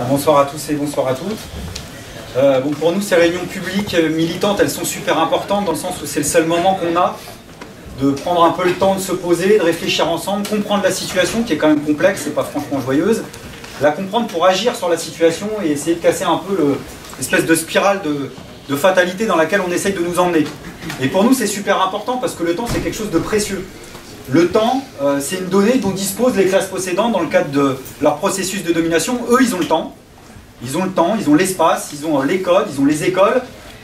Bonsoir à tous et bonsoir à toutes. Bon, pour nous, ces réunions publiques militantes, elles sont super importantes dans le sens où c'est le seul moment qu'on a de prendre un peu le temps de se poser, de réfléchir ensemble, comprendre la situation qui est quand même complexe et pas franchement joyeuse, la comprendre pour agir sur la situation et essayer de casser un peu l'espèce de spirale de fatalité dans laquelle on essaye de nous emmener. Et pour nous, c'est super important parce que le temps, c'est quelque chose de précieux. Le temps, c'est une donnée dont disposent les classes possédantes dans le cadre de leur processus de domination. Eux, ils ont le temps. Ils ont le temps, ils ont l'espace, ils ont les codes, ils ont les écoles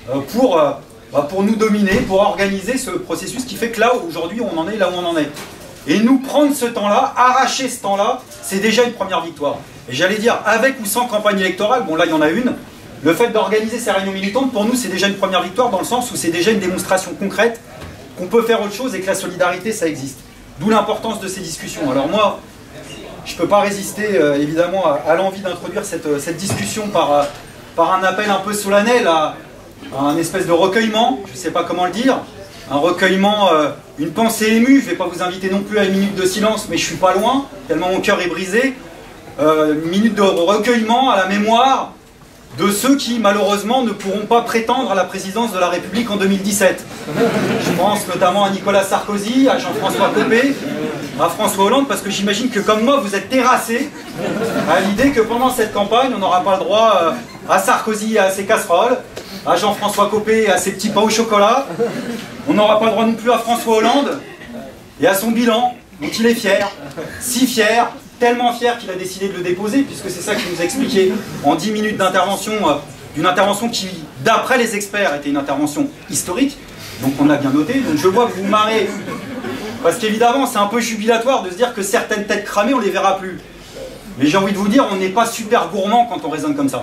pour nous dominer, pour organiser ce processus qui fait que là, aujourd'hui, on en est là où on en est. Et nous prendre ce temps-là, arracher ce temps-là, c'est déjà une première victoire. Et j'allais dire, avec ou sans campagne électorale, bon là, il y en a une, le fait d'organiser ces réunions militantes, pour nous, c'est déjà une première victoire dans le sens où c'est déjà une démonstration concrète qu'on peut faire autre chose et que la solidarité, ça existe. D'où l'importance de ces discussions. Alors moi, je ne peux pas résister évidemment à l'envie d'introduire cette discussion par un appel un peu solennel à un espèce de recueillement, je ne sais pas comment le dire, un recueillement, une pensée émue. Je ne vais pas vous inviter non plus à une minute de silence, mais je ne suis pas loin, tellement mon cœur est brisé. Une minute de recueillement à la mémoire de ceux qui malheureusement ne pourront pas prétendre à la présidence de la République en 2017. Je pense notamment à Nicolas Sarkozy, à Jean-François Copé, à François Hollande, parce que j'imagine que comme moi vous êtes terrassés à l'idée que pendant cette campagne on n'aura pas le droit à Sarkozy et à ses casseroles, à Jean-François Copé et à ses petits pains au chocolat, on n'aura pas le droit non plus à François Hollande et à son bilan dont il est fier, si fier, tellement fier qu'il a décidé de le déposer, puisque c'est ça qu'il nous a expliqué en 10 minutes d'intervention, d'une intervention qui, d'après les experts, était une intervention historique, donc on l'a bien noté. Donc je vois que vous marrez, parce qu'évidemment c'est un peu jubilatoire de se dire que certaines têtes cramées, on les verra plus. Mais j'ai envie de vous dire, on n'est pas super gourmand quand on raisonne comme ça.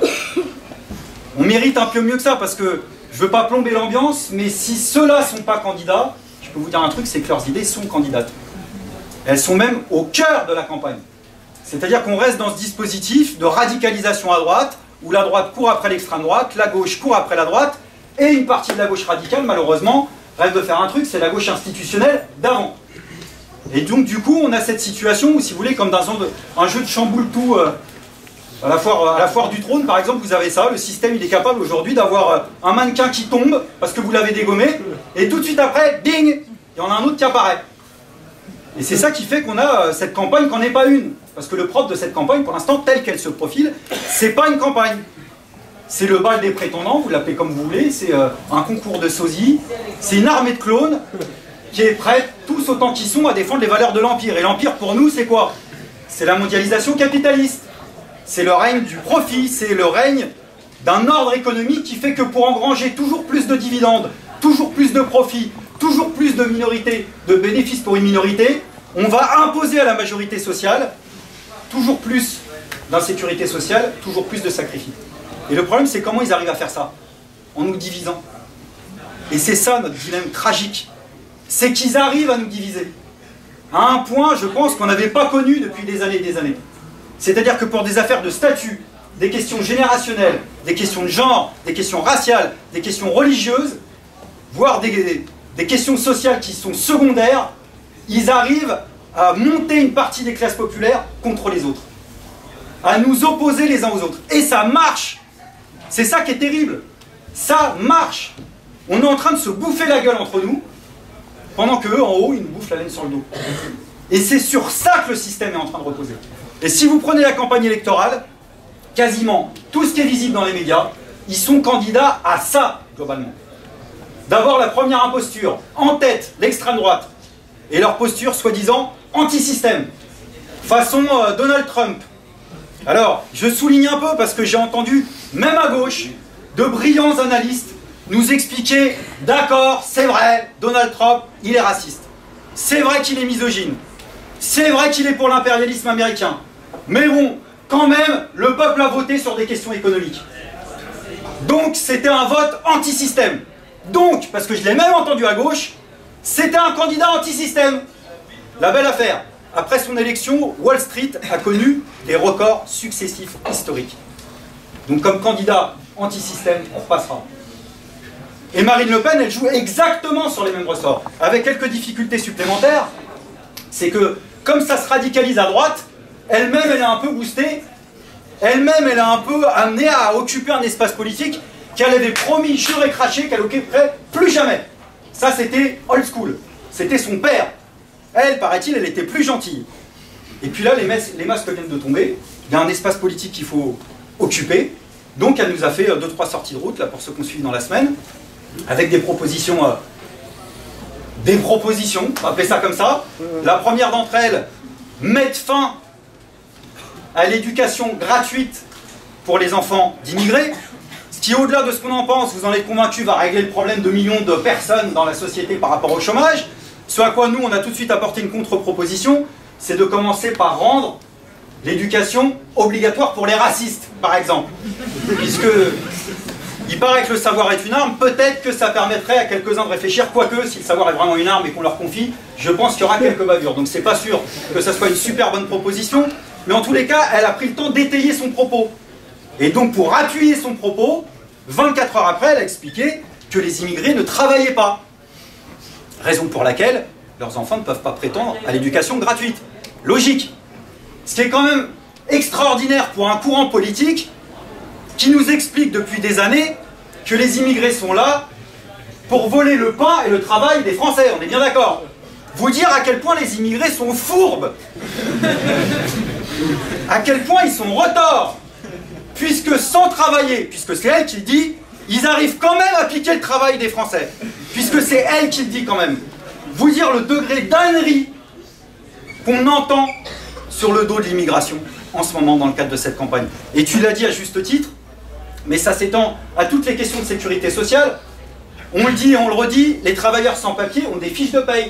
On mérite un peu mieux que ça, parce que je veux pas plomber l'ambiance, mais si ceux-là sont pas candidats, je peux vous dire un truc, c'est que leurs idées sont candidates. Elles sont même au cœur de la campagne. C'est-à-dire qu'on reste dans ce dispositif de radicalisation à droite, où la droite court après l'extrême droite, la gauche court après la droite, et une partie de la gauche radicale, malheureusement, rêve de faire un truc, c'est la gauche institutionnelle d'avant. Et donc, du coup, on a cette situation où, si vous voulez, comme dans un jeu de chamboule-tout, à la foire du trône, par exemple, vous avez ça, le système, il est capable aujourd'hui d'avoir un mannequin qui tombe, parce que vous l'avez dégommé, et tout de suite après, ding, il y en a un autre qui apparaît. Et c'est ça qui fait qu'on a cette campagne qu'en n'est pas une. Parce que le propre de cette campagne, pour l'instant, telle qu'elle se profile, c'est pas une campagne. C'est le bal des prétendants, vous l'appelez comme vous voulez, c'est un concours de sosie, c'est une armée de clones qui est prête, tous autant qu'ils sont, à défendre les valeurs de l'Empire. Et l'Empire, pour nous, c'est quoi? C'est la mondialisation capitaliste. C'est le règne du profit, c'est le règne d'un ordre économique qui fait que pour engranger toujours plus de dividendes, toujours plus de profits, toujours plus de minorités, de bénéfices pour une minorité, on va imposer à la majorité sociale toujours plus d'insécurité sociale, toujours plus de sacrifices. Et le problème, c'est comment ils arrivent à faire ça? En nous divisant. Et c'est ça notre dilemme tragique. C'est qu'ils arrivent à nous diviser. À un point, je pense, qu'on n'avait pas connu depuis des années et des années. C'est-à-dire que pour des affaires de statut, des questions générationnelles, des questions de genre, des questions raciales, des questions religieuses, voire des questions sociales qui sont secondaires, ils arrivent à monter une partie des classes populaires contre les autres. À nous opposer les uns aux autres. Et ça marche! C'est ça qui est terrible. Ça marche! On est en train de se bouffer la gueule entre nous, pendant qu'eux, en haut, ils nous bouffent la laine sur le dos. Et c'est sur ça que le système est en train de reposer. Et si vous prenez la campagne électorale, quasiment tout ce qui est visible dans les médias, ils sont candidats à ça, globalement. D'avoir la première imposture, en tête, l'extrême droite, et leur posture, soi-disant, anti-système, façon Donald Trump. Alors, je souligne un peu, parce que j'ai entendu, même à gauche, de brillants analystes nous expliquer, d'accord, c'est vrai, Donald Trump, il est raciste. C'est vrai qu'il est misogyne. C'est vrai qu'il est pour l'impérialisme américain. Mais bon, quand même, le peuple a voté sur des questions économiques. Donc, c'était un vote anti-système. Donc, parce que je l'ai même entendu à gauche, c'était un candidat anti-système. La belle affaire. Après son élection, Wall Street a connu des records successifs historiques. Donc comme candidat anti-système, on repassera. Et Marine Le Pen, elle joue exactement sur les mêmes ressorts. Avec quelques difficultés supplémentaires, c'est que, comme ça se radicalise à droite, elle-même, elle est un peu boostée elle-même, elle a un peu amené à occuper un espace politique qu'elle avait promis, juré, craché, qu'elle occuperait plus jamais. Ça, c'était old school. C'était son père. Elle, paraît-il, elle était plus gentille. Et puis là, les masques viennent de tomber. Il y a un espace politique qu'il faut occuper. Donc, elle nous a fait 2-3 sorties de route, là, pour ceux qu'on suit dans la semaine, avec des propositions, on va appeler ça comme ça. La première d'entre elles, mettre fin à l'éducation gratuite pour les enfants d'immigrés, ce qui, au-delà de ce qu'on en pense, vous en êtes convaincus, va régler le problème de millions de personnes dans la société par rapport au chômage. Ce à quoi nous, on a tout de suite apporté une contre-proposition, c'est de commencer par rendre l'éducation obligatoire pour les racistes, par exemple. Puisque il paraît que le savoir est une arme, peut-être que ça permettrait à quelques-uns de réfléchir, quoique, si le savoir est vraiment une arme et qu'on leur confie, je pense qu'il y aura quelques bavures. Donc c'est pas sûr que ça soit une super bonne proposition, mais en tous les cas, elle a pris le temps d'étayer son propos. Et donc pour appuyer son propos, 24 heures après, elle a expliqué que les immigrés ne travaillaient pas. Raison pour laquelle leurs enfants ne peuvent pas prétendre à l'éducation gratuite. Logique. Ce qui est quand même extraordinaire pour un courant politique qui nous explique depuis des années que les immigrés sont là pour voler le pain et le travail des Français. On est bien d'accord? Vous dire à quel point les immigrés sont fourbes, à quel point ils sont retors, puisque sans travailler, puisque c'est elle qui le dit, ils arrivent quand même à piquer le travail des Français, puisque c'est elle qui le dit quand même. Vous dire le degré d'ânerie qu'on entend sur le dos de l'immigration en ce moment dans le cadre de cette campagne. Et tu l'as dit à juste titre, mais ça s'étend à toutes les questions de sécurité sociale. On le dit et on le redit, les travailleurs sans papier ont des fiches de paye.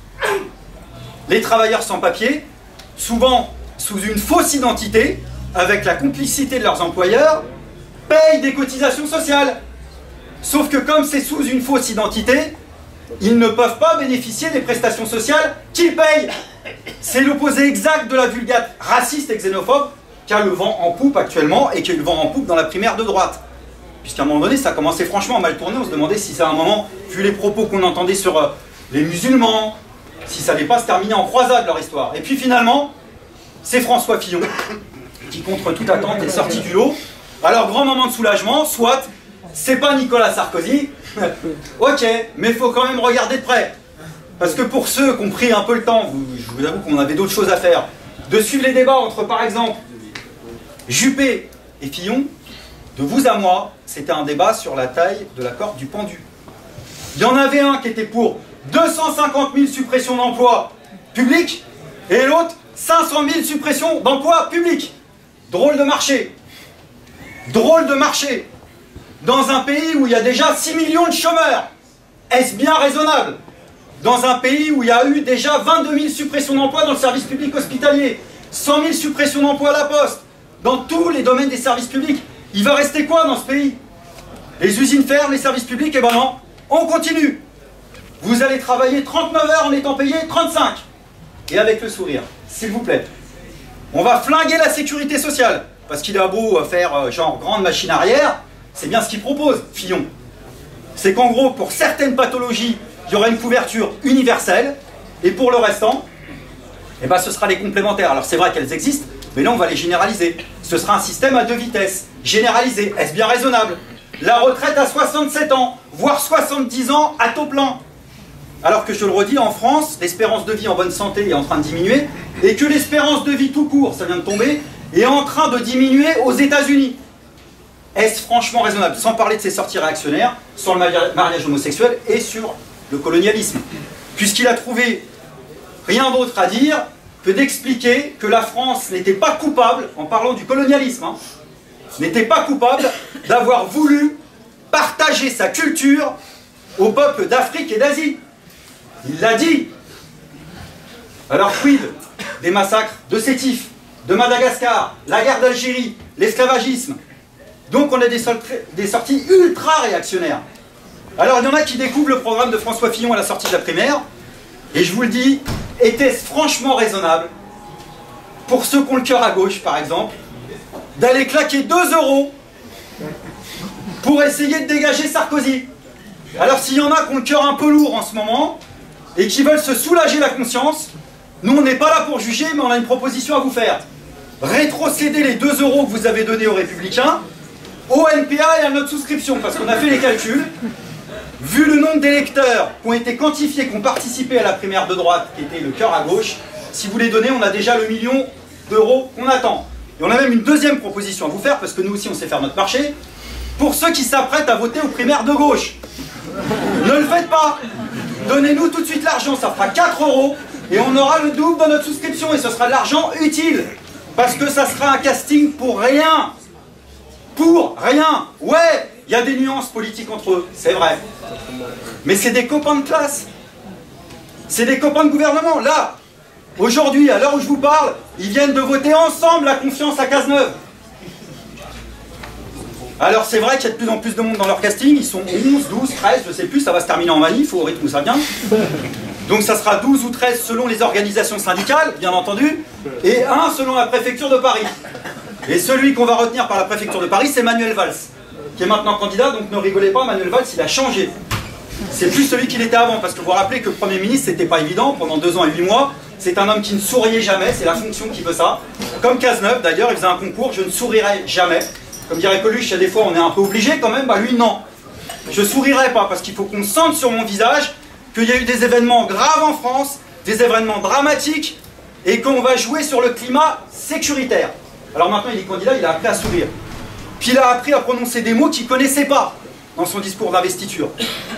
Les travailleurs sans papier, souvent sous une fausse identité, avec la complicité de leurs employeurs, payent des cotisations sociales. Sauf que comme c'est sous une fausse identité, ils ne peuvent pas bénéficier des prestations sociales qu'ils payent. C'est l'opposé exact de la vulgate raciste et xénophobe qu'a le vent en poupe actuellement et qui a eu le vent en poupe dans la primaire de droite. Puisqu'à un moment donné, ça commençait franchement à mal tourner, on se demandait si ça à un moment, vu les propos qu'on entendait sur les musulmans, si ça n'allait pas se terminer en croisade leur histoire. Et puis finalement, c'est François Fillon qui, contre toute attente, est sorti du lot. Alors, grand moment de soulagement, soit, c'est pas Nicolas Sarkozy, ok, mais il faut quand même regarder de près. Parce que pour ceux qui ont pris un peu le temps, je vous avoue qu'on avait d'autres choses à faire, de suivre les débats entre, par exemple, Juppé et Fillon, de vous à moi, c'était un débat sur la taille de la corde du pendu. Il y en avait un qui était pour 250 000 suppressions d'emplois publics, et l'autre, 500 000 suppressions d'emplois publics. Drôle de marché. Drôle de marché. Dans un pays où il y a déjà 6 millions de chômeurs. Est-ce bien raisonnable? Dans un pays où il y a eu déjà 22 000 suppressions d'emplois dans le service public hospitalier, 100 000 suppressions d'emplois à la poste, dans tous les domaines des services publics, il va rester quoi dans ce pays? Les usines ferment, les services publics, et ben non, on continue. Vous allez travailler 39 heures en étant payé 35. Et avec le sourire, s'il vous plaît. On va flinguer la sécurité sociale, parce qu'il a beau faire genre grande machine arrière, c'est bien ce qu'il propose, Fillon. C'est qu'en gros, pour certaines pathologies, il y aura une couverture universelle, et pour le restant, eh ben, ce sera les complémentaires. Alors c'est vrai qu'elles existent, mais là on va les généraliser. Ce sera un système à 2 vitesses, généralisé. Est-ce bien raisonnable? La retraite à 67 ans, voire 70 ans à taux plein. Alors que je le redis, en France, l'espérance de vie en bonne santé est en train de diminuer, et que l'espérance de vie tout court, ça vient de tomber, est en train de diminuer aux États-Unis. Est-ce franchement raisonnable? Sans parler de ces sorties réactionnaires, sur le mariage homosexuel et sur le colonialisme. Puisqu'il a trouvé rien d'autre à dire que d'expliquer que la France n'était pas coupable, en parlant du colonialisme, hein, n'était pas coupable d'avoir voulu partager sa culture aux peuples d'Afrique et d'Asie. Il l'a dit. Alors quid des massacres de Sétif, de Madagascar, la guerre d'Algérie, l'esclavagisme? Donc on a des sorties ultra réactionnaires. Alors il y en a qui découvrent le programme de François Fillon à la sortie de la primaire, et je vous le dis, était-ce franchement raisonnable, pour ceux qui ont le cœur à gauche par exemple, d'aller claquer 2 € pour essayer de dégager Sarkozy? Alors s'il y en a qui ont le cœur un peu lourd en ce moment, et qui veulent se soulager la conscience, nous on n'est pas là pour juger, mais on a une proposition à vous faire. rétrocéder les 2 € que vous avez donnés aux Républicains au NPA et à notre souscription, parce qu'on a fait les calculs. Vu le nombre d'électeurs qui ont été quantifiés, qui ont participé à la primaire de droite, qui était le cœur à gauche, si vous les donnez, on a déjà le 1 million d'euros qu'on attend. Et on a même une deuxième proposition à vous faire, parce que nous aussi on sait faire notre marché. Pour ceux qui s'apprêtent à voter aux primaires de gauche, ne le faites pas. Donnez-nous tout de suite l'argent, ça fera 4 € et on aura le double dans notre souscription et ce sera de l'argent utile. Parce que ça sera un casting pour rien. Pour rien. Ouais, il y a des nuances politiques entre eux, c'est vrai. Mais c'est des copains de classe. C'est des copains de gouvernement. Là, aujourd'hui, à l'heure où je vous parle, ils viennent de voter ensemble la confiance à Cazeneuve. Alors c'est vrai qu'il y a de plus en plus de monde dans leur casting, ils sont 11, 12, 13, je sais plus, ça va se terminer en manif, au rythme où ça vient. Donc ça sera 12 ou 13 selon les organisations syndicales, bien entendu, et 1 selon la préfecture de Paris. Et celui qu'on va retenir par la préfecture de Paris, c'est Manuel Valls, qui est maintenant candidat, donc ne rigolez pas, Manuel Valls, il a changé. C'est plus celui qu'il était avant, parce que vous vous rappelez que le Premier ministre, c'était pas évident, pendant 2 ans et 8 mois, c'est un homme qui ne souriait jamais, c'est la fonction qui veut ça. Comme Cazeneuve, d'ailleurs, il faisait un concours, je ne sourirai jamais. Comme dirait Coluche, il y a des fois on est un peu obligé quand même, bah lui non. Je sourirai pas parce qu'il faut qu'on sente sur mon visage qu'il y a eu des événements graves en France, des événements dramatiques, et qu'on va jouer sur le climat sécuritaire. Alors maintenant il est candidat, il a appris à sourire. Puis il a appris à prononcer des mots qu'il ne connaissait pas dans son discours d'investiture.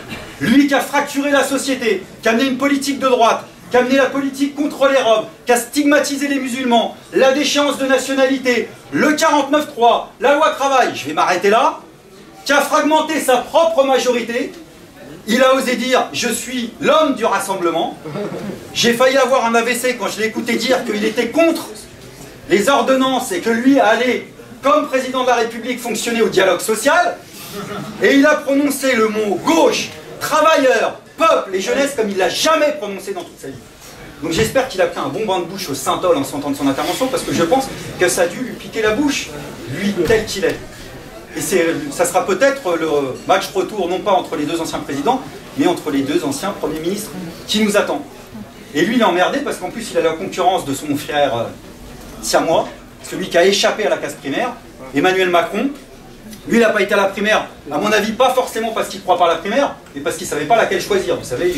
Lui qui a fracturé la société, qui a amené une politique de droite, qui a amené la politique contre les Roms, qui a stigmatisé les musulmans, la déchéance de nationalité, le 49.3, la loi travail, je vais m'arrêter là, qui a fragmenté sa propre majorité. Il a osé dire « je suis l'homme du rassemblement ». J'ai failli avoir un AVC quand je l'ai écouté dire qu'il était contre les ordonnances et que lui allait, comme président de la République, fonctionner au dialogue social. Et il a prononcé le mot « gauche », « travailleur », peuple et jeunesse comme il ne l'a jamais prononcé dans toute sa vie. Donc j'espère qu'il a pris un bon bain de bouche au Saint-Ol en s'entendant de son intervention, parce que je pense que ça a dû lui piquer la bouche, lui tel qu'il est. Et ça sera peut-être le match retour, non pas entre les 2 anciens présidents, mais entre les 2 anciens premiers ministres qui nous attendent. Et lui il est emmerdé parce qu'en plus il a la concurrence de son frère siamois, celui qui a échappé à la casse primaire, Emmanuel Macron. Lui, il n'a pas été à la primaire, à mon avis, pas forcément parce qu'il ne croit pas à la primaire, mais parce qu'il ne savait pas laquelle choisir. Vous savez,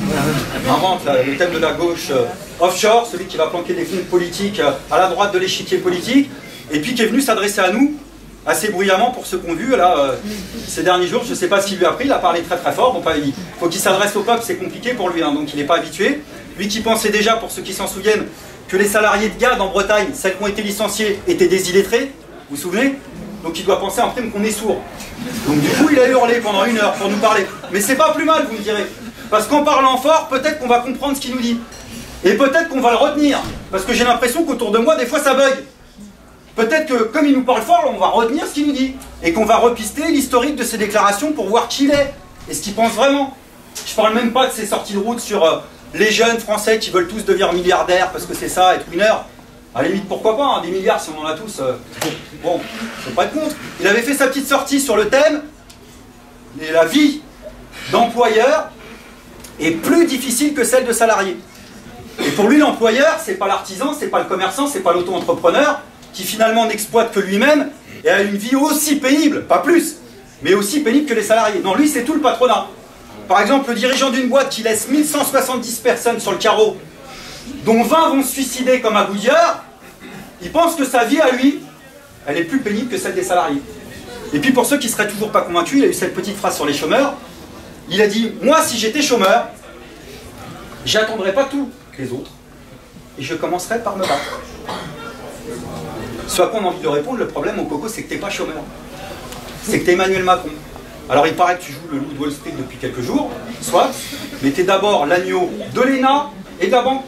il invente le thème de la gauche offshore, celui qui va planquer des comptes politiques à la droite de l'échiquier politique, et puis qui est venu s'adresser à nous, assez bruyamment pour ceux qu'on vu, là, ces derniers jours. Je ne sais pas ce qu'il lui a pris, il a parlé très très fort, donc il faut qu'il s'adresse au peuple, c'est compliqué pour lui, hein, donc il n'est pas habitué. Lui qui pensait déjà, pour ceux qui s'en souviennent, que les salariés de GAD en Bretagne, celles qui ont été licenciées, étaient des illettrés, vous vous souvenez? Donc il doit penser en prime qu'on est sourd. Donc du coup il a hurlé pendant 1 heure pour nous parler. Mais c'est pas plus mal, vous me direz. Parce qu'en parlant fort, peut-être qu'on va comprendre ce qu'il nous dit. Et peut-être qu'on va le retenir. Parce que j'ai l'impression qu'autour de moi, des fois ça bug. Peut-être que comme il nous parle fort, on va retenir ce qu'il nous dit. Et qu'on va repister l'historique de ses déclarations pour voir qui il est. Et ce qu'il pense vraiment. Je parle même pas de ses sorties de route sur les jeunes français qui veulent tous devenir milliardaires parce que c'est ça, être winner. À la limite, pourquoi pas, hein, des milliards si on en a tous. Bon, je ne peux pas être contre. Il avait fait sa petite sortie sur le thème et la vie d'employeur est plus difficile que celle de salarié. Et pour lui, l'employeur, c'est pas l'artisan, c'est pas le commerçant, c'est pas l'auto-entrepreneur qui finalement n'exploite que lui-même et a une vie aussi pénible, pas plus, mais aussi pénible que les salariés. Non, lui, c'est tout le patronat. Par exemple, le dirigeant d'une boîte qui laisse 1170 personnes sur le carreau, dont 20 vont se suicider comme à Goodyear, il pense que sa vie à lui, elle est plus pénible que celle des salariés. Et puis pour ceux qui ne seraient toujours pas convaincus, il a eu cette petite phrase sur les chômeurs. Il a dit, moi si j'étais chômeur, j'attendrais pas tous les autres, et je commencerais par me battre. Ce à quoi on a envie de répondre, le problème au coco, c'est que tu n'es pas chômeur. C'est que tu es Emmanuel Macron. Alors il paraît que tu joues le loup de Wall Street depuis quelques jours, soit, mais tu es d'abord l'agneau de l'ENA et de la banque.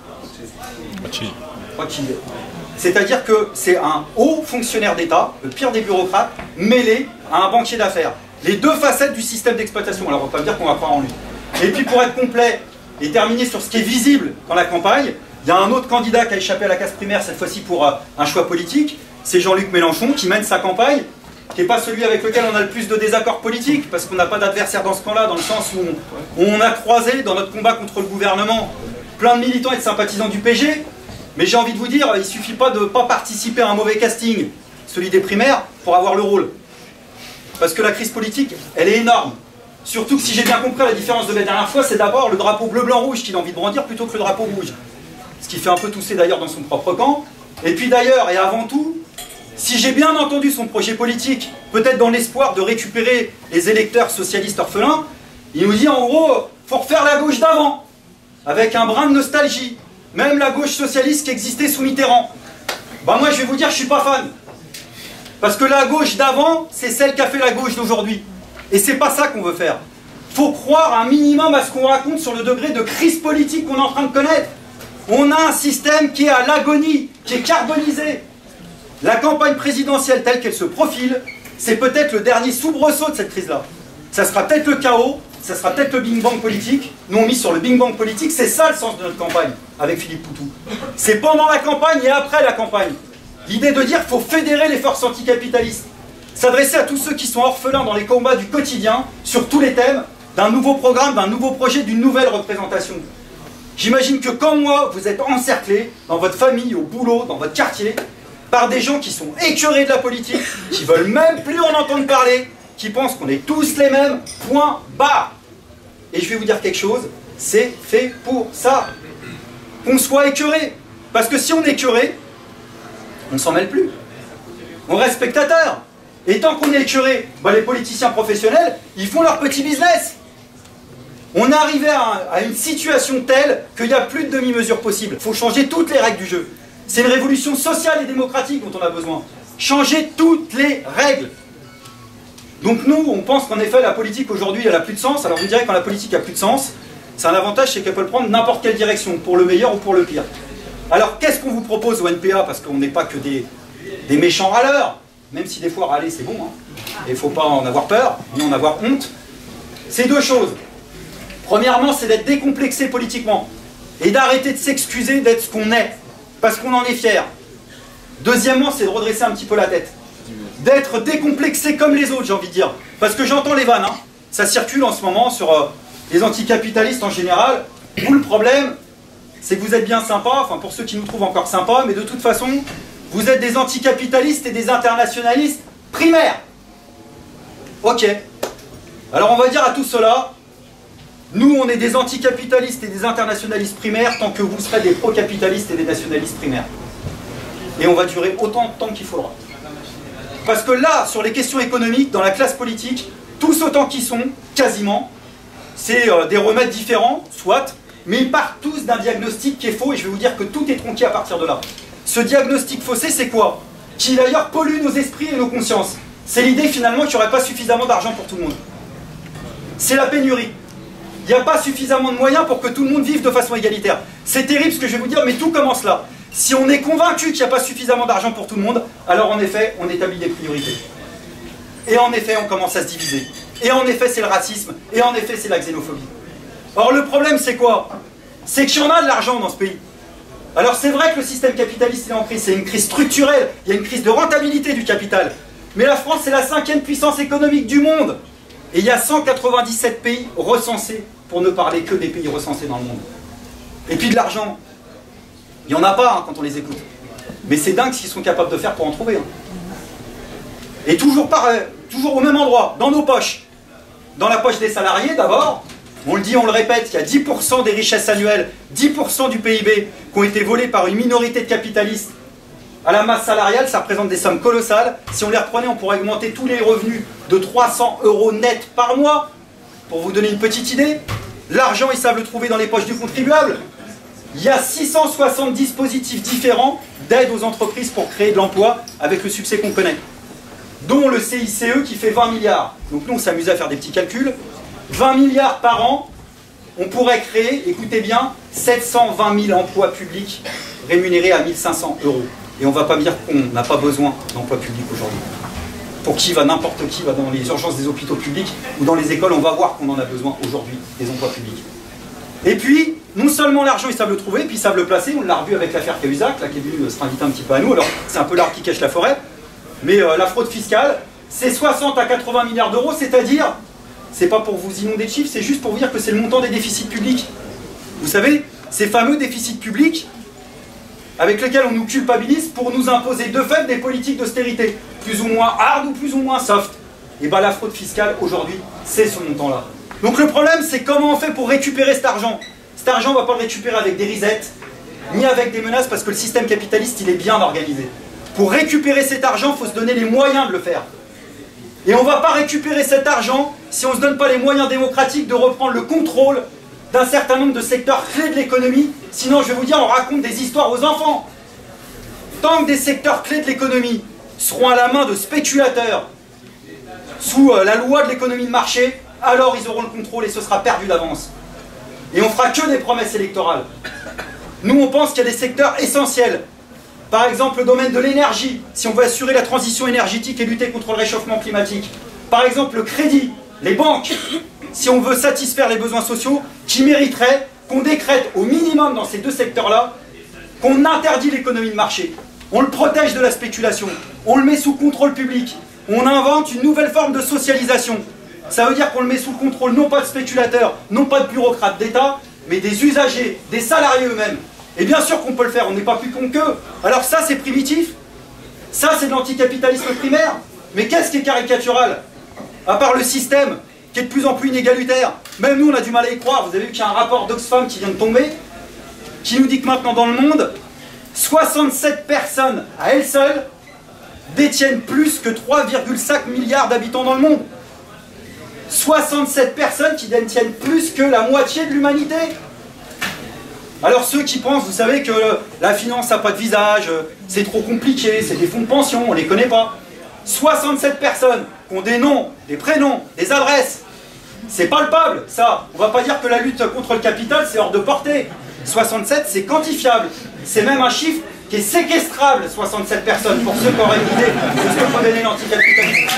C'est-à-dire que c'est un haut fonctionnaire d'État, le pire des bureaucrates, mêlé à un banquier d'affaires. Les 2 facettes du système d'exploitation. Alors on ne va pas dire qu'on va croire en lui. Et puis pour être complet et terminer sur ce qui est visible dans la campagne, il y a un autre candidat qui a échappé à la casse primaire, cette fois-ci pour un choix politique, c'est Jean-Luc Mélenchon qui mène sa campagne, qui n'est pas celui avec lequel on a le plus de désaccords politiques, parce qu'on n'a pas d'adversaire dans ce camp-là, dans le sens où on a croisé dans notre combat contre le gouvernement plein de militants et de sympathisants du PG, Mais j'ai envie de vous dire, il ne suffit pas de ne pas participer à un mauvais casting, celui des primaires, pour avoir le rôle. Parce que la crise politique, elle est énorme. Surtout que si j'ai bien compris, la différence de la dernière fois, c'est d'abord le drapeau bleu-blanc-rouge qu'il a envie de brandir plutôt que le drapeau rouge. Ce qui fait un peu tousser d'ailleurs dans son propre camp. Et puis d'ailleurs, et avant tout, si j'ai bien entendu son projet politique, peut-être dans l'espoir de récupérer les électeurs socialistes orphelins, il nous dit en gros, faut refaire la gauche d'avant, avec un brin de nostalgie. Même la gauche socialiste qui existait sous Mitterrand. Bah moi je vais vous dire, je suis pas fan. Parce que la gauche d'avant, c'est celle qui a fait la gauche d'aujourd'hui. Et c'est pas ça qu'on veut faire. Faut croire un minimum à ce qu'on raconte sur le degré de crise politique qu'on est en train de connaître. On a un système qui est à l'agonie, qui est carbonisé. La campagne présidentielle telle qu'elle se profile, c'est peut-être le dernier soubresaut de cette crise-là. Ça sera peut-être le chaos, ça sera peut-être le Big Bang politique. Nous on mise sur le Big Bang politique, c'est ça le sens de notre campagne, avec Philippe Poutou. C'est pendant la campagne et après la campagne. L'idée de dire qu'il faut fédérer les forces anticapitalistes. S'adresser à tous ceux qui sont orphelins dans les combats du quotidien, sur tous les thèmes, d'un nouveau programme, d'un nouveau projet, d'une nouvelle représentation. J'imagine que comme moi, vous êtes encerclés, dans votre famille, au boulot, dans votre quartier, par des gens qui sont écœurés de la politique, qui veulent même plus en entendre parler, qui pensent qu'on est tous les mêmes, point barre. Et je vais vous dire quelque chose, c'est fait pour ça. Qu'on soit écœuré. Parce que si on est écœuré, on ne s'en mêle plus. On reste spectateur. Et tant qu'on est écœuré, bah les politiciens professionnels, ils font leur petit business. On est arrivé à une situation telle qu'il n'y a plus de demi-mesure possible. Il faut changer toutes les règles du jeu. C'est une révolution sociale et démocratique dont on a besoin. Changer toutes les règles. Donc nous, on pense qu'en effet, la politique aujourd'hui, elle n'a plus de sens. Alors vous direz que quand la politique n'a plus de sens, c'est un avantage, c'est qu'elle peut prendre n'importe quelle direction, pour le meilleur ou pour le pire. Alors qu'est-ce qu'on vous propose au NPA? Parce qu'on n'est pas que des méchants râleurs, même si des fois râler c'est bon, hein. Et il ne faut pas en avoir peur, ni en avoir honte. C'est deux choses. Premièrement, c'est d'être décomplexé politiquement, et d'arrêter de s'excuser d'être ce qu'on est, parce qu'on en est fier. Deuxièmement, c'est de redresser un petit peu la tête. D'être décomplexé comme les autres, j'ai envie de dire. Parce que j'entends les vannes, hein. Ça circule en ce moment sur les anticapitalistes en général. Vous, le problème, c'est que vous êtes bien sympas, enfin pour ceux qui nous trouvent encore sympas, mais de toute façon, vous êtes des anticapitalistes et des internationalistes primaires. Ok. Alors on va dire à tout cela, nous on est des anticapitalistes et des internationalistes primaires tant que vous serez des pro-capitalistes et des nationalistes primaires. Et on va durer autant de temps qu'il faudra. Parce que là, sur les questions économiques, dans la classe politique, tous autant qu'ils sont, quasiment, c'est des remèdes différents, soit, mais ils partent tous d'un diagnostic qui est faux, et je vais vous dire que tout est tronqué à partir de là. Ce diagnostic faussé, c'est quoi? Qui d'ailleurs pollue nos esprits et nos consciences. C'est l'idée finalement qu'il n'y aurait pas suffisamment d'argent pour tout le monde. C'est la pénurie. Il n'y a pas suffisamment de moyens pour que tout le monde vive de façon égalitaire. C'est terrible ce que je vais vous dire, mais tout commence là. Si on est convaincu qu'il n'y a pas suffisamment d'argent pour tout le monde, alors en effet, on établit des priorités. Et en effet, on commence à se diviser. Et en effet, c'est le racisme. Et en effet, c'est la xénophobie. Or, le problème, c'est quoi? C'est qu'il y en a de l'argent dans ce pays. Alors, c'est vrai que le système capitaliste est en crise. C'est une crise structurelle. Il y a une crise de rentabilité du capital. Mais la France, c'est la 5e puissance économique du monde. Et il y a 197 pays recensés, pour ne parler que des pays recensés dans le monde. Et puis de l'argent. Il n'y en a pas hein, quand on les écoute. Mais c'est dingue ce qu'ils sont capables de faire pour en trouver. Hein. Et toujours pareil, toujours au même endroit, dans nos poches. Dans la poche des salariés d'abord, on le dit, on le répète, il y a 10% des richesses annuelles, 10% du PIB qui ont été volés par une minorité de capitalistes. À la masse salariale, ça représente des sommes colossales. Si on les reprenait, on pourrait augmenter tous les revenus de 300 € net par mois. Pour vous donner une petite idée, l'argent, ils savent le trouver dans les poches du contribuable. Il y a 660 dispositifs différents d'aide aux entreprises pour créer de l'emploi avec le succès qu'on connaît. Dont le CICE qui fait 20 milliards. Donc nous, on s'amuse à faire des petits calculs. 20 milliards par an, on pourrait créer, écoutez bien, 720 000 emplois publics rémunérés à 1 500 €. Et on ne va pas me dire qu'on n'a pas besoin d'emplois publics aujourd'hui. Pour qui va n'importe qui va dans les urgences des hôpitaux publics ou dans les écoles, on va voir qu'on en a besoin aujourd'hui, des emplois publics. Et puis, non seulement l'argent, ils savent le trouver, puis ils savent le placer. On l'a revu avec l'affaire Cahuzac, là, qui est venue se inviter un petit peu à nous. Alors, c'est un peu l'arbre qui cache la forêt. Mais la fraude fiscale, c'est 60 à 80 milliards d'euros, c'est-à-dire, c'est pas pour vous inonder de chiffres, c'est juste pour vous dire que c'est le montant des déficits publics. Vous savez, ces fameux déficits publics, avec lequel on nous culpabilise pour nous imposer de fait des politiques d'austérité, plus ou moins hard ou plus ou moins soft. Et bien la fraude fiscale, aujourd'hui, c'est ce montant-là. Donc le problème, c'est comment on fait pour récupérer cet argent. Cet argent, on ne va pas le récupérer avec des risettes, ni avec des menaces, parce que le système capitaliste, il est bien organisé. Pour récupérer cet argent, il faut se donner les moyens de le faire. Et on ne va pas récupérer cet argent si on ne se donne pas les moyens démocratiques de reprendre le contrôle d'un certain nombre de secteurs clés de l'économie. Sinon, je vais vous dire, on raconte des histoires aux enfants. Tant que des secteurs clés de l'économie seront à la main de spéculateurs, sous la loi de l'économie de marché, alors ils auront le contrôle et ce sera perdu d'avance. Et on fera que des promesses électorales. Nous, on pense qu'il y a des secteurs essentiels. Par exemple, le domaine de l'énergie, si on veut assurer la transition énergétique et lutter contre le réchauffement climatique. Par exemple, le crédit, les banques, si on veut satisfaire les besoins sociaux, qui mériteraient qu'on décrète au minimum dans ces deux secteurs-là, qu'on interdit l'économie de marché. On le protège de la spéculation, on le met sous contrôle public, on invente une nouvelle forme de socialisation. Ça veut dire qu'on le met sous le contrôle non pas de spéculateurs, non pas de bureaucrates d'État, mais des usagers, des salariés eux-mêmes. Et bien sûr qu'on peut le faire, on n'est pas plus con qu'eux. Alors ça c'est primitif, ça c'est de l'anticapitalisme primaire. Mais qu'est-ce qui est caricatural? À part le système, qui est de plus en plus inégalitaire. Même nous on a du mal à y croire. Vous avez vu qu'il y a un rapport d'Oxfam qui vient de tomber, qui nous dit que maintenant dans le monde, 67 personnes à elles seules détiennent plus que 3,5 milliards d'habitants dans le monde. 67 personnes qui détiennent plus que la moitié de l'humanité. Alors ceux qui pensent, vous savez que la finance n'a pas de visage, c'est trop compliqué, c'est des fonds de pension, on ne les connaît pas. 67 personnes qui ont des noms, des prénoms, des adresses. C'est palpable, ça. On ne va pas dire que la lutte contre le capital, c'est hors de portée. 67, c'est quantifiable. C'est même un chiffre qui est séquestrable, 67 personnes, pour ceux qui auraient une idée de ce que peut donner l'anticapitalisme.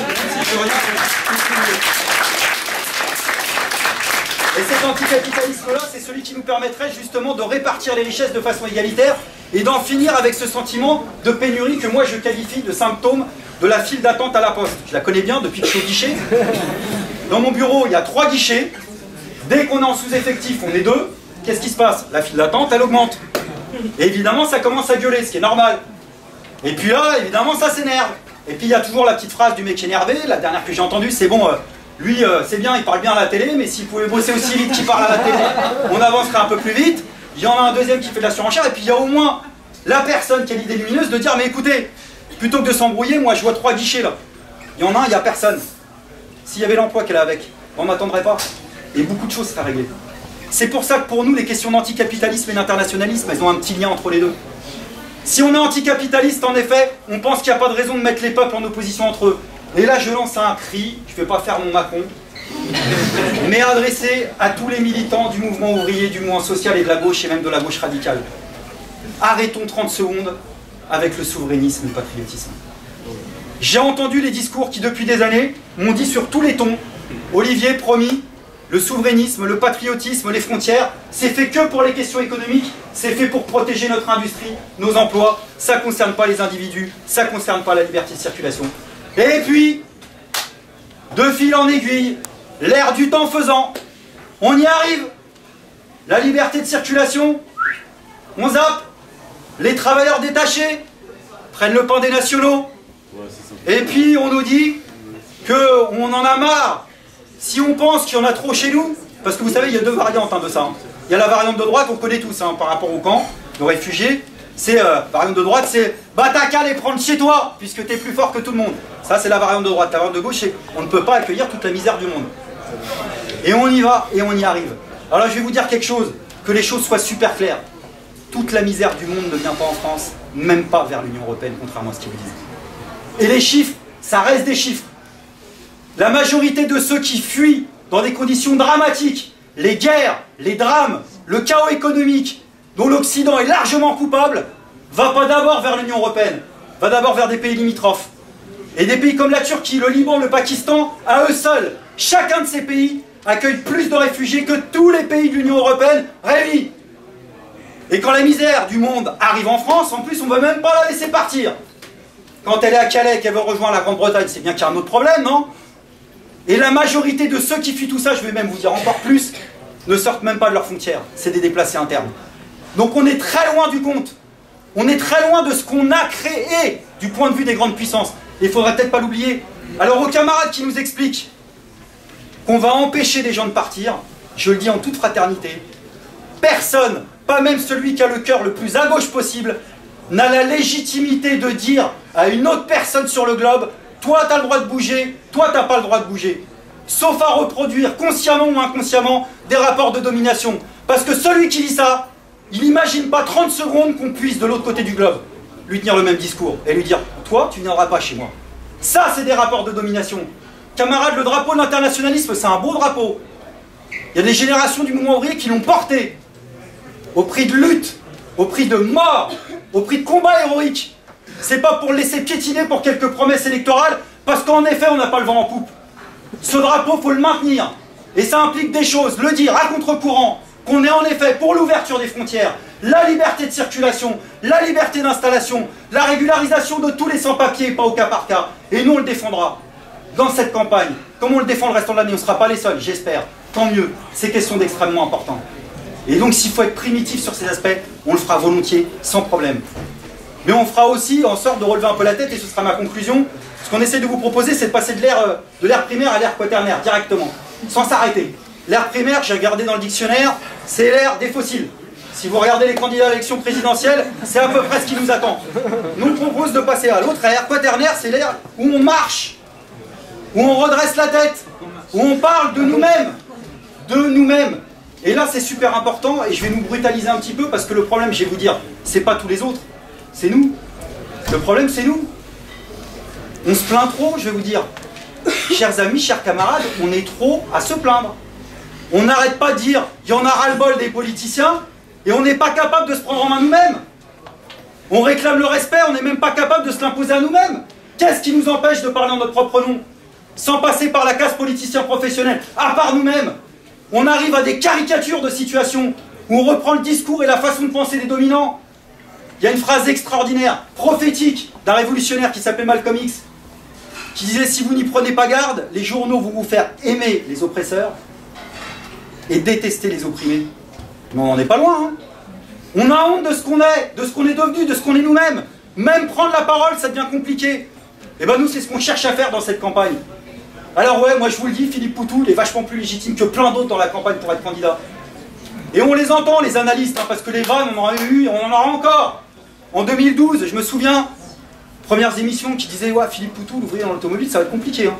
Et cet anticapitalisme-là, c'est celui qui nous permettrait justement de répartir les richesses de façon égalitaire et d'en finir avec ce sentiment de pénurie que moi je qualifie de symptôme de la file d'attente à la poste. Je la connais bien depuis que je suis au guichet. Dans mon bureau, il y a 3 guichets. Dès qu'on est en sous-effectif, on est 2. Qu'est-ce qui se passe? La file d'attente, elle augmente. Et évidemment, ça commence à gueuler, ce qui est normal. Et puis là, évidemment, ça s'énerve. Et puis il y a toujours la petite phrase du mec énervé. La dernière que j'ai entendue, c'est bon... Lui, c'est bien, il parle bien à la télé, mais s'il pouvait bosser aussi vite qu'il parle à la télé, on avancerait un peu plus vite. Il y en a un deuxième qui fait de la surenchère, et puis il y a au moins la personne qui a l'idée lumineuse de dire, mais écoutez, plutôt que de s'embrouiller, moi je vois 3 guichets là. Il y en a un, il n'y a personne. S'il y avait l'emploi qu'elle a avec, on n'attendrait pas. Et beaucoup de choses seraient réglées. C'est pour ça que pour nous, les questions d'anticapitalisme et d'internationalisme, elles ont un petit lien entre les deux. Si on est anticapitaliste, en effet, on pense qu'il n'y a pas de raison de mettre les peuples en opposition entre eux. Et là, je lance un cri, je ne vais pas faire mon Macron, mais adressé à tous les militants du mouvement ouvrier, du mouvement social et de la gauche, et même de la gauche radicale. Arrêtons 30 secondes avec le souverainisme et le patriotisme. J'ai entendu les discours qui, depuis des années, m'ont dit sur tous les tons, Olivier, promis, le souverainisme, le patriotisme, les frontières, c'est fait que pour les questions économiques, c'est fait pour protéger notre industrie, nos emplois, ça ne concerne pas les individus, ça ne concerne pas la liberté de circulation. Et puis, de fil en aiguille, l'air du temps faisant, on y arrive. La liberté de circulation, on zappe. Les travailleurs détachés prennent le pain des nationaux. Et puis on nous dit qu'on en a marre. Si on pense qu'il y en a trop chez nous, parce que vous savez, il y a 2 variantes de ça. Il y a la variante de droite, on connaît tous par rapport au camp, de réfugiés. C'est variante de droite, c'est bah t'as qu'à les prendre chez toi, puisque t'es plus fort que tout le monde. Ça c'est la variante de droite. La variante de gauche, c'est on ne peut pas accueillir toute la misère du monde. Et on y va, et on y arrive. Alors je vais vous dire quelque chose, que les choses soient super claires. Toute la misère du monde ne vient pas en France, même pas vers l'Union Européenne, contrairement à ce qu'ils vous disent. Et les chiffres, ça reste des chiffres. La majorité de ceux qui fuient dans des conditions dramatiques, les guerres, les drames, le chaos économique, dont l'Occident est largement coupable, va pas d'abord vers l'Union Européenne, va d'abord vers des pays limitrophes. Et des pays comme la Turquie, le Liban, le Pakistan, à eux seuls, chacun de ces pays accueille plus de réfugiés que tous les pays de l'Union Européenne réunis. Et quand la misère du monde arrive en France, en plus on ne veut même pas la laisser partir. Quand elle est à Calais, qu'elle veut rejoindre la Grande-Bretagne, c'est bien qu'il y a un autre problème, non? Et la majorité de ceux qui fuient tout ça, je vais même vous dire encore plus, ne sortent même pas de leurs frontières. C'est des déplacés internes. Donc on est très loin du compte. On est très loin de ce qu'on a créé du point de vue des grandes puissances. Et il ne faudrait peut-être pas l'oublier. Alors aux camarades qui nous expliquent qu'on va empêcher des gens de partir, je le dis en toute fraternité, personne, pas même celui qui a le cœur le plus à gauche possible, n'a la légitimité de dire à une autre personne sur le globe, toi tu as le droit de bouger, toi tu n'as pas le droit de bouger. Sauf à reproduire, consciemment ou inconsciemment, des rapports de domination. Parce que celui qui dit ça, il n'imagine pas 30 secondes qu'on puisse de l'autre côté du globe lui tenir le même discours et lui dire, toi tu ne viendras pas chez moi. Ça c'est des rapports de domination. Camarades, le drapeau de l'internationalisme, c'est un beau drapeau. Il y a des générations du mouvement ouvrier qui l'ont porté. Au prix de lutte, au prix de mort, au prix de combats héroïques. C'est pas pour le laisser piétiner pour quelques promesses électorales, parce qu'en effet, on n'a pas le vent en poupe. Ce drapeau, faut le maintenir. Et ça implique des choses, le dire à contre-courant, qu'on est en effet pour l'ouverture des frontières, la liberté de circulation, la liberté d'installation, la régularisation de tous les sans-papiers, pas au cas par cas. Et nous, on le défendra. Dans cette campagne, comme on le défend le restant de l'année, on ne sera pas les seuls, j'espère. Tant mieux, ces questions d'extrêmement important. Et donc s'il faut être primitif sur ces aspects, on le fera volontiers, sans problème. Mais on fera aussi en sorte de relever un peu la tête, et ce sera ma conclusion. Ce qu'on essaie de vous proposer, c'est de passer de l'ère primaire à l'ère quaternaire, directement, sans s'arrêter. L'ère primaire, j'ai regardé dans le dictionnaire, c'est l'ère des fossiles. Si vous regardez les candidats à l'élection présidentielle, c'est à peu près ce qui nous attend. Nous on propose de passer à l'autre ère quaternaire, c'est l'ère où on marche, où on redresse la tête, où on parle de nous-mêmes. De nous-mêmes. Et là, c'est super important, et je vais nous brutaliser un petit peu, parce que le problème, je vais vous dire, c'est pas tous les autres, c'est nous. Le problème, c'est nous. On se plaint trop, je vais vous dire. Chers amis, chers camarades, on est trop à se plaindre. On n'arrête pas de dire, il y en a ras-le-bol des politiciens, et on n'est pas capable de se prendre en main nous-mêmes. On réclame le respect, on n'est même pas capable de se l'imposer à nous-mêmes. Qu'est-ce qui nous empêche de parler en notre propre nom, sans passer par la case politicien professionnel, à part nous-mêmes? On arrive à des caricatures de situations où on reprend le discours et la façon de penser des dominants. Il y a une phrase extraordinaire, prophétique, d'un révolutionnaire qui s'appelait Malcolm X, qui disait « Si vous n'y prenez pas garde, les journaux vont vous faire aimer les oppresseurs et détester les opprimés. » Mais on n'en est pas loin, hein. On a honte de ce qu'on est, de ce qu'on est devenu, de ce qu'on est nous-mêmes. Même prendre la parole, ça devient compliqué. Et ben nous, c'est ce qu'on cherche à faire dans cette campagne. Alors ouais, moi je vous le dis, Philippe Poutou, il est vachement plus légitime que plein d'autres dans la campagne pour être candidat. Et on les entend, les analystes, hein, parce que les vannes, on en a eu, on en aura encore. En 2012, je me souviens, premières émissions qui disaient « Ouais, Philippe Poutou, l'ouvrier dans l'automobile, ça va être compliqué. Hein. »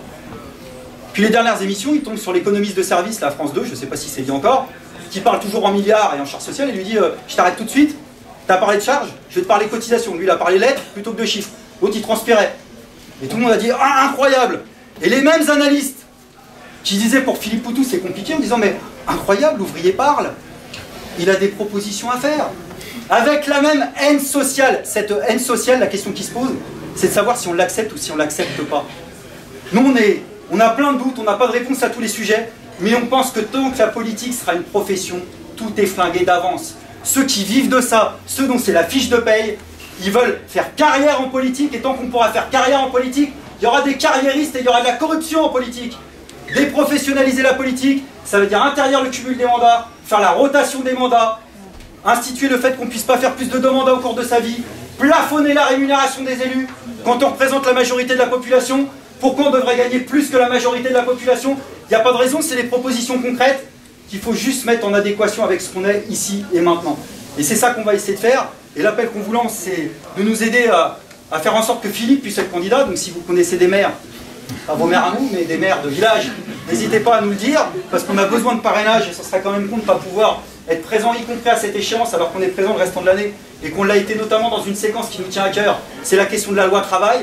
Puis les dernières émissions, il tombe sur l'économiste de service, la France 2, je ne sais pas si c'est dit encore, qui parle toujours en milliards et en charges sociales, et lui dit « Je t'arrête tout de suite, t'as parlé de charges, je vais te parler cotisation. » Lui, il a parlé lettres plutôt que de chiffres. L'autre, il transpirait. Et tout le monde a dit « Ah, incroyable !» Et les mêmes analystes qui disaient pour Philippe Poutou c'est compliqué en disant mais incroyable, l'ouvrier parle, il a des propositions à faire. Avec la même haine sociale, cette haine sociale, la question qui se pose, c'est de savoir si on l'accepte ou si on ne l'accepte pas. Nous on a plein de doutes, on n'a pas de réponse à tous les sujets, mais on pense que tant que la politique sera une profession, tout est flingué d'avance. Ceux qui vivent de ça, ceux dont c'est la fiche de paye, ils veulent faire carrière en politique, et tant qu'on pourra faire carrière en politique, il y aura des carriéristes et il y aura de la corruption en politique. Déprofessionnaliser la politique, ça veut dire interdire le cumul des mandats, faire la rotation des mandats, instituer le fait qu'on ne puisse pas faire plus de 2 mandats au cours de sa vie, plafonner la rémunération des élus quand on représente la majorité de la population. Pourquoi on devrait gagner plus que la majorité de la population? Il n'y a pas de raison, c'est des propositions concrètes qu'il faut juste mettre en adéquation avec ce qu'on est ici et maintenant. Et c'est ça qu'on va essayer de faire. Et l'appel qu'on vous lance, c'est de nous aider à faire en sorte que Philippe puisse être candidat. Donc si vous connaissez des maires, pas vos maires à nous, mais des maires de village, n'hésitez pas à nous le dire, parce qu'on a besoin de parrainage et ce serait quand même con de ne pas pouvoir être présent, y compris à cette échéance, alors qu'on est présent le restant de l'année, et qu'on l'a été notamment dans une séquence qui nous tient à cœur, c'est la question de la loi travail.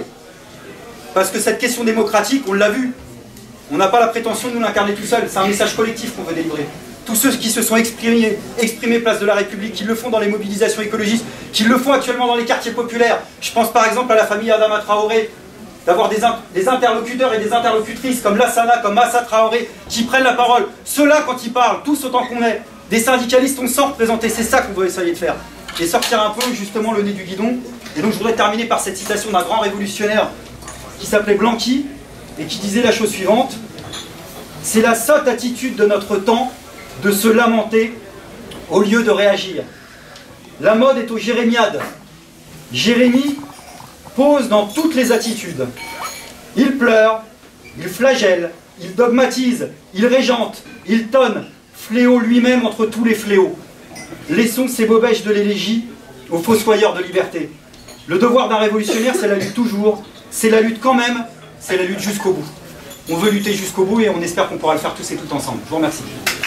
Parce que cette question démocratique, on l'a vu, on n'a pas la prétention de nous l'incarner tout seul, c'est un message collectif qu'on veut délivrer. Tous ceux qui se sont exprimés place de la République, qui le font dans les mobilisations écologistes, qui le font actuellement dans les quartiers populaires. Je pense par exemple à la famille Adama Traoré, d'avoir des interlocuteurs et des interlocutrices comme Lassana, comme Massa Traoré, qui prennent la parole. Ceux-là, quand ils parlent, tous autant qu'on est, des syndicalistes, on sort représenter, c'est ça qu'on veut essayer de faire. Et sortir un peu justement le nez du guidon. Et donc je voudrais terminer par cette citation d'un grand révolutionnaire qui s'appelait Blanqui, et qui disait la chose suivante: c'est la sotte attitude de notre temps de se lamenter au lieu de réagir. La mode est aux jérémiades. Jérémie pose dans toutes les attitudes. Il pleure, il flagelle, il dogmatise, il régente, il tonne, fléau lui-même entre tous les fléaux. Laissons ces bobèches de l'élégie aux fossoyeurs de liberté. Le devoir d'un révolutionnaire, c'est la lutte toujours, c'est la lutte quand même, c'est la lutte jusqu'au bout. On veut lutter jusqu'au bout et on espère qu'on pourra le faire tous et toutes ensemble. Je vous remercie.